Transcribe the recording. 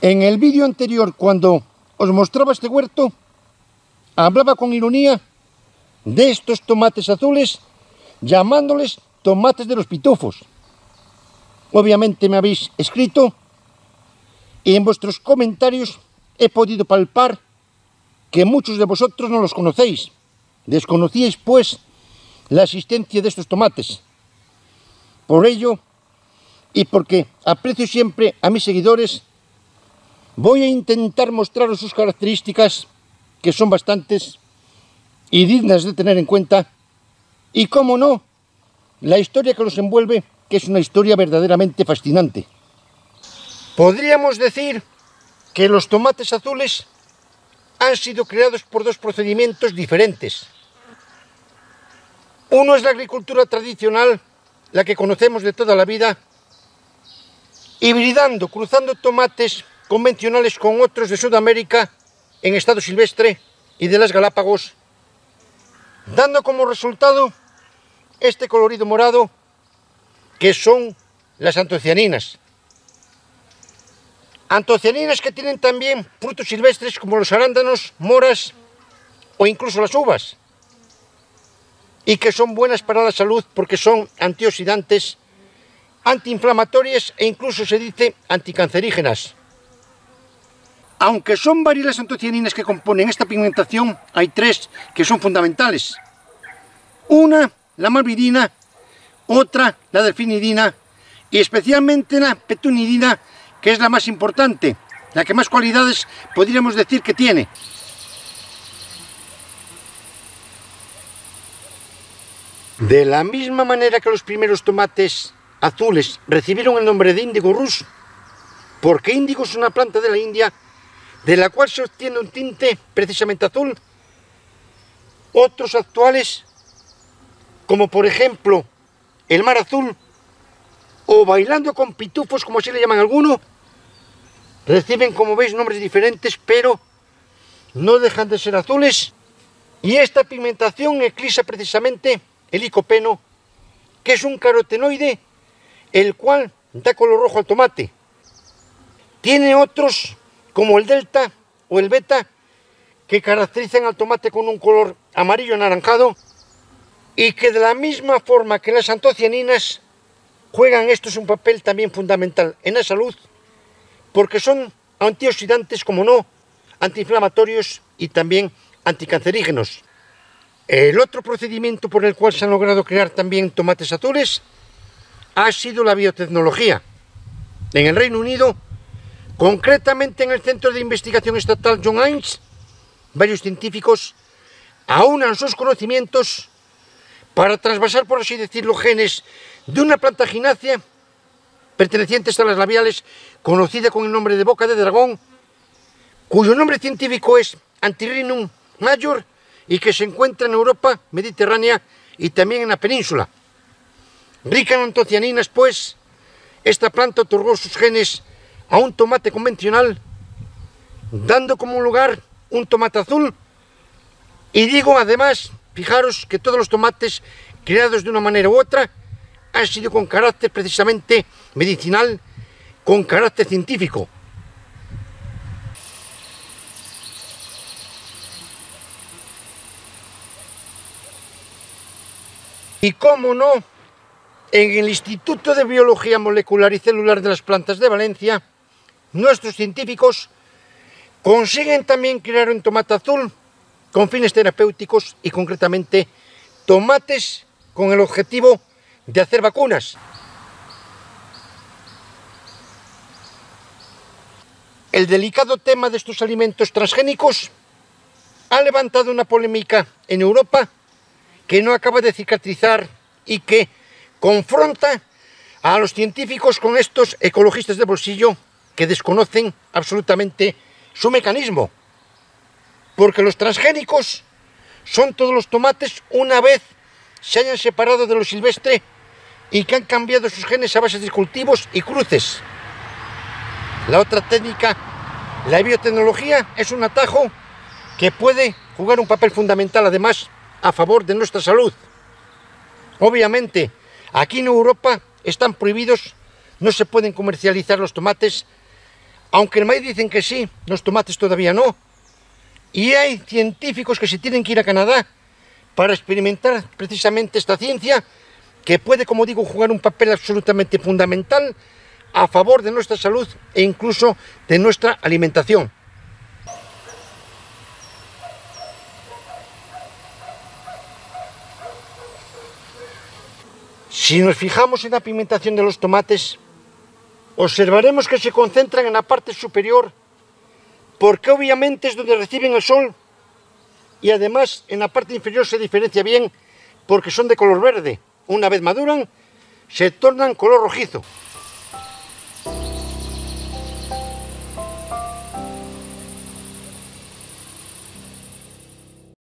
En el vídeo anterior, cuando os mostraba este huerto, hablaba con ironía de estos tomates azules, llamándoles tomates de los pitufos. Obviamente me habéis escrito y en vuestros comentarios he podido palpar que muchos de vosotros no los conocéis. Desconocíais, pues, la existencia de estos tomates. Por ello, y porque aprecio siempre a mis seguidores, voy a intentar mostraros sus características, que son bastantes y dignas de tener en cuenta, y, cómo no, la historia que los envuelve, que es una historia verdaderamente fascinante. Podríamos decir que los tomates azules han sido creados por dos procedimientos diferentes. Uno es la agricultura tradicional, la que conocemos de toda la vida, hibridando, cruzando tomates convencionales con otros de Sudamérica en estado silvestre y de las Galápagos, dando como resultado este colorido morado que son las antocianinas. Antocianinas que tienen también frutos silvestres como los arándanos, moras o incluso las uvas, y que son buenas para la salud porque son antioxidantes, antiinflamatorias e incluso se dice anticancerígenas. Aunque son varias las antocianinas que componen esta pigmentación, hay tres que son fundamentales. Una, la malvidina, otra, la delfinidina, y especialmente la petunidina, que es la más importante, la que más cualidades podríamos decir que tiene. De la misma manera que los primeros tomates azules recibieron el nombre de índigo rus, porque índigo es una planta de la India de la cual se obtiene un tinte precisamente azul, otros actuales, como por ejemplo el mar azul o bailando con pitufos, como así le llaman algunos, reciben, como veis, nombres diferentes, pero no dejan de ser azules. Y esta pigmentación eclipsa precisamente el licopeno, que es un carotenoide, el cual da color rojo al tomate. Tiene otros, como el delta o el beta, que caracterizan al tomate con un color amarillo anaranjado, y que de la misma forma que las antocianinas juegan estos un papel también fundamental en la salud, porque son antioxidantes, como no, antiinflamatorios y también anticancerígenos. El otro procedimiento por el cual se han logrado crear también tomates azules ha sido la biotecnología. En el Reino Unido, concretamente en el Centro de Investigación Estatal John Innes, varios científicos aunan sus conocimientos para trasvasar, por así decirlo, genes de una planta ginácea pertenecientes a las labiales, conocida con el nombre de boca de dragón, cuyo nombre científico es Antirrhinum major y que se encuentra en Europa mediterránea y también en la península. Rica en antocianinas, pues, esta planta otorgó sus genes a un tomate convencional, dando como lugar un tomate azul. Y digo, además, fijaros que todos los tomates creados de una manera u otra han sido con carácter precisamente medicinal, con carácter científico. Y cómo no, en el Instituto de Biología Molecular y Celular de las Plantas de Valencia, nuestros científicos consiguen también crear un tomate azul con fines terapéuticos y concretamente tomates con el objetivo de hacer vacunas. El delicado tema de estos alimentos transgénicos ha levantado una polémica en Europa que no acaba de cicatrizar y que confronta a los científicos con estos ecologistas de bolsillo que desconocen absolutamente su mecanismo. Porque los transgénicos son todos los tomates una vez se hayan separado de lo silvestre y que han cambiado sus genes a base de cultivos y cruces. La otra técnica, la biotecnología, es un atajo que puede jugar un papel fundamental además a favor de nuestra salud. Obviamente, aquí en Europa están prohibidos, no se pueden comercializar los tomates Aunque el maíz dicen que sí, los tomates todavía no. Y hay científicos que se tienen que ir a Canadá para experimentar precisamente esta ciencia que puede, como digo, jugar un papel absolutamente fundamental a favor de nuestra salud e incluso de nuestra alimentación. Si nos fijamos en la pigmentación de los tomates, observaremos que se concentran en la parte superior porque obviamente es donde reciben el sol, y además en la parte inferior se diferencia bien porque son de color verde. Una vez maduran, se tornan color rojizo.